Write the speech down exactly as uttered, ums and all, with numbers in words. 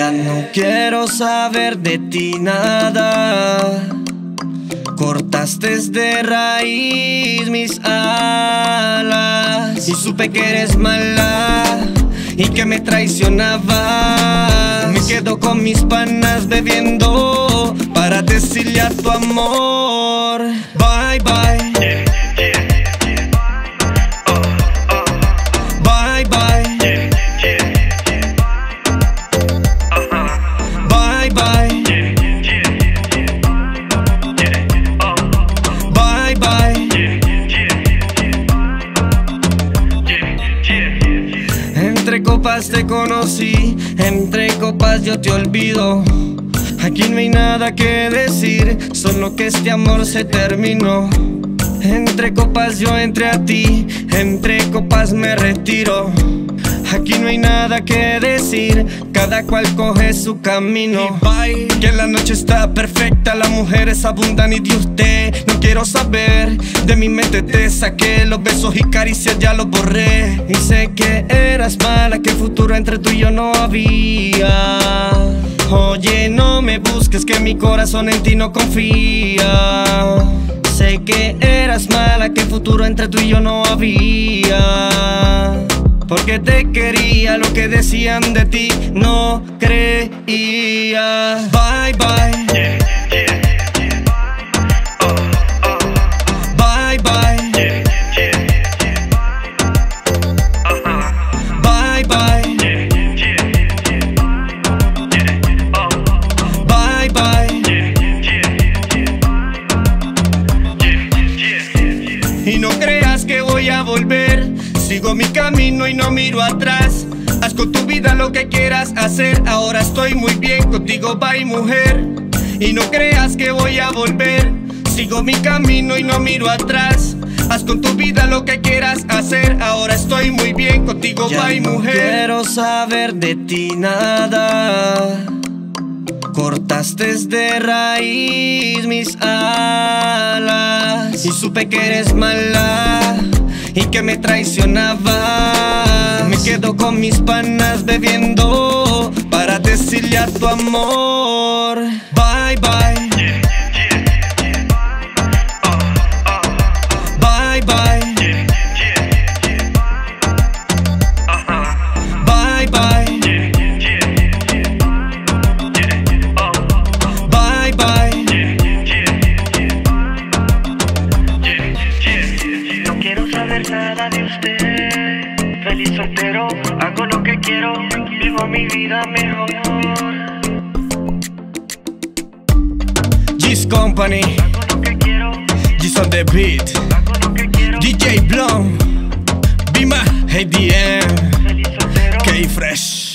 Ya no quiero saber de ti nada. Cortaste de raíz mis alas y supe que eres mala y que me traicionabas. Me quedo con mis panas bebiendo para decirle a tu amor bye bye. Bye bye. Bye bye. Bye bye. Entre copas te conocí, entre copas yo te olvido. Aquí no hay nada que decir, solo que este amor se terminó. Entre copas yo entré a ti, entre copas me retiro. Aquí no hay nada que decir, cada cual coge su camino. Bye. Que la noche está perfecta, las mujeres abundan y de usted no quiero saber. De mi mente te saqué, los besos y caricias ya los borré. Y sé que eras mala, que futuro entre tú y yo no había. Oye, no me busques, que mi corazón en ti no confía. Sé que eras mala, que futuro entre tú y yo no había. Porque te quería, lo que decían de ti no creía. Bye bye. Yeah, yeah, yeah. Oh, oh. Bye bye. Yeah, yeah, yeah. Uh-huh. Bye bye. Yeah, yeah, yeah. Oh. Bye bye. Yeah, yeah, yeah. Yeah, y no creas que voy a volver. Sigo mi camino y no miro atrás. Haz con tu vida lo que quieras hacer. Ahora estoy muy bien contigo, bye mujer. Y no creas que voy a volver. Sigo mi camino y no miro atrás. Haz con tu vida lo que quieras hacer. Ahora estoy muy bien contigo, ya bye no mujer. No quiero saber de ti nada. Cortaste de raíz mis alas y supe que eres mala y que me traicionabas. Me quedo con mis panas bebiendo para decirle a tu amor bye bye. Yeah, yeah, yeah. Oh, oh. Bye bye. Yeah, yeah, yeah. Uh-huh. Bye bye. Yeah, yeah, yeah. Oh. Bye bye. Yeah, yeah, yeah. No quiero saber nada de usted. Feliz soltero, hago lo que quiero, vivo mi vida mejor. G's Company, hago lo que quiero. G's on the beat, hago lo que quiero. D J Blum, Bima, A D M, K Fresh.